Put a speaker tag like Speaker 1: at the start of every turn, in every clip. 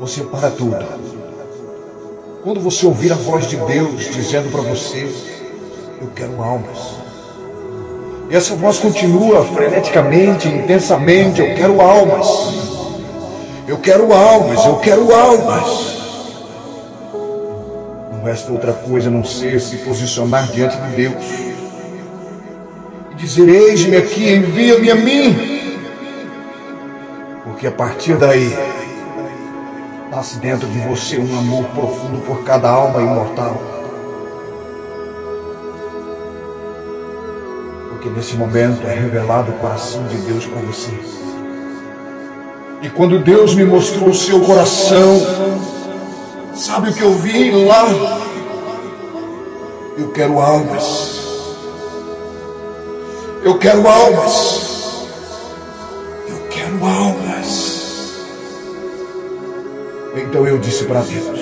Speaker 1: você para tudo. Quando você ouvir a voz de Deus dizendo para você: eu quero almas. E essa voz continua freneticamente, intensamente: eu quero almas. Eu quero almas, eu quero almas. Não resta outra coisa a não ser se posicionar diante de Deus e dizer: eis-me aqui, envia-me a mim. Porque a partir daí nasce dentro de você um amor profundo por cada alma imortal. Porque nesse momento é revelado o coração de Deus para você. E quando Deus me mostrou o seu coração, sabe o que eu vi lá? Eu quero almas. Eu quero almas. Eu quero almas. Então eu disse para Deus: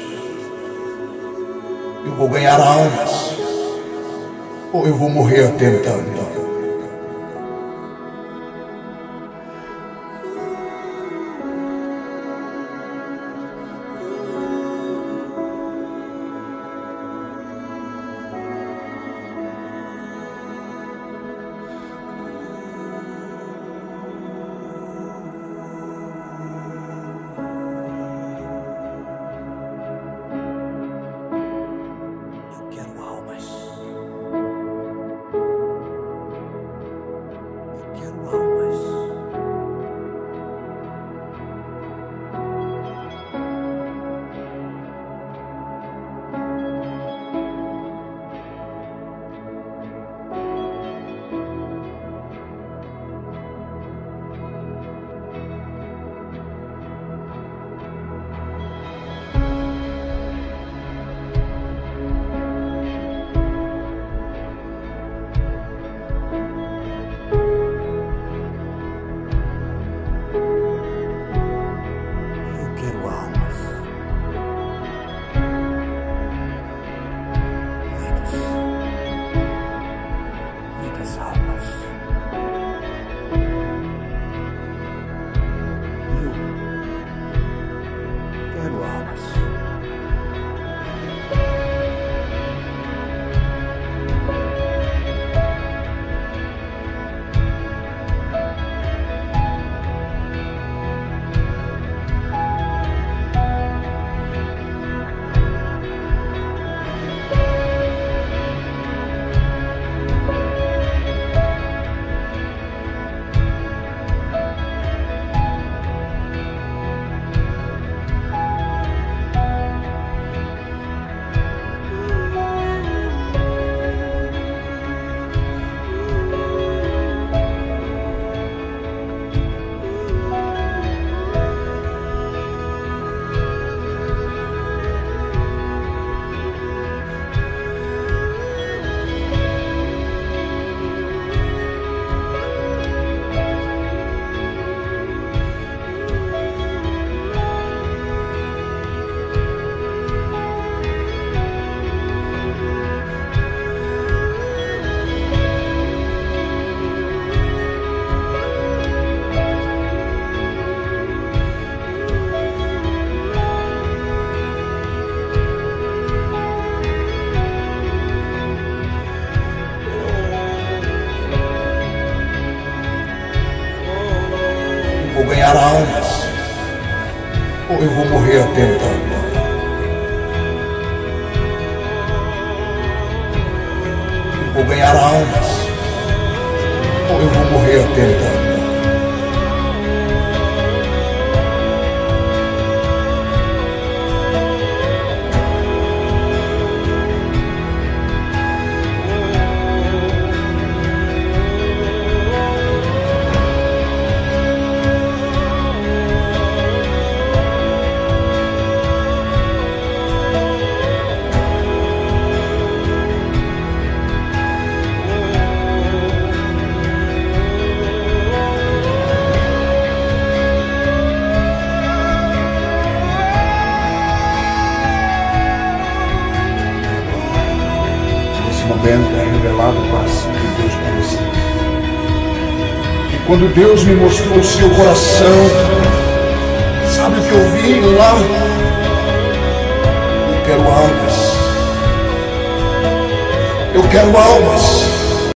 Speaker 1: eu vou ganhar almas, ou eu vou morrer tentando. Vou ganhar almas, ou eu vou morrer tentando. Eu vou ganhar almas, ou eu vou morrer tentando. Momento é revelado o coração de Deus para você. E quando Deus me mostrou o seu coração, Sabe o que eu vi lá? Eu quero almas. Eu quero almas.